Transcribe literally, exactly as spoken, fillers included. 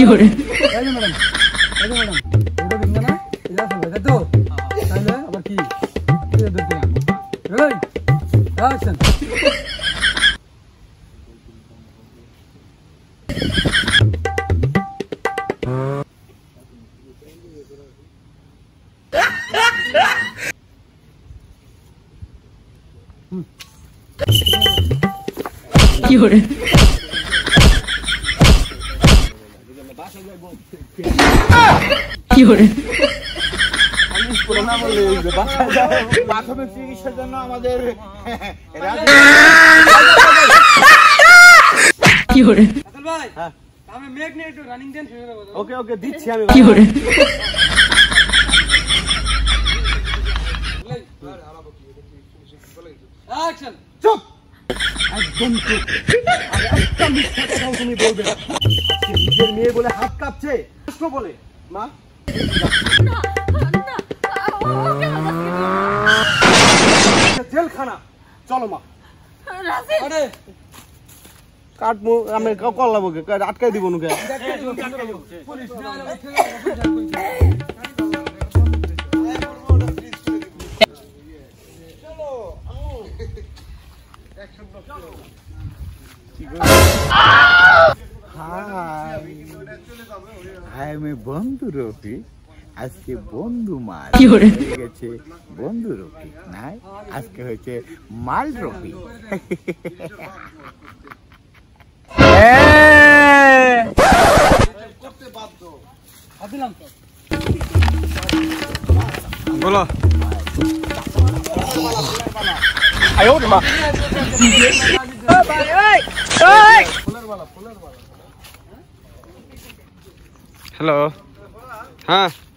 করে এই যে ম্যাডাম এই যে ম্যাডাম ওটা দিন না এটা ফেলে দাও তো তাহলে আবার কি এই ধরতে না রেডি অ্যাকশন কি করে কি করে প্রাথমিক চিকিৎসার জন্য আমাদের কি করে আসল ভাই আমি মেক নিয়ে একটু রানিং দেন শুরু করব ওকে ওকে দিচ্ছি আমি কি করে অ্যাকশন চুপ একদম চুপ একটা মিথ্যা কথাও তুমি বলবে না আজকে নিজের মেয়ে বলে হাত কাঁপছে কষ্ট বলে মা জেলখানা চলো মা আরে কাটবো আমি কল্লাবো আটকাই দিব নুকে পুলিশ আমি বন্ধু রফিক আজকে বন্ধু মাল কি করে গেছে বন্ধু রফিক নাই আজকে হয়েছে মাল রফিক দিলাম বলো আয় ওরে মা হ্যালো হ্যাঁ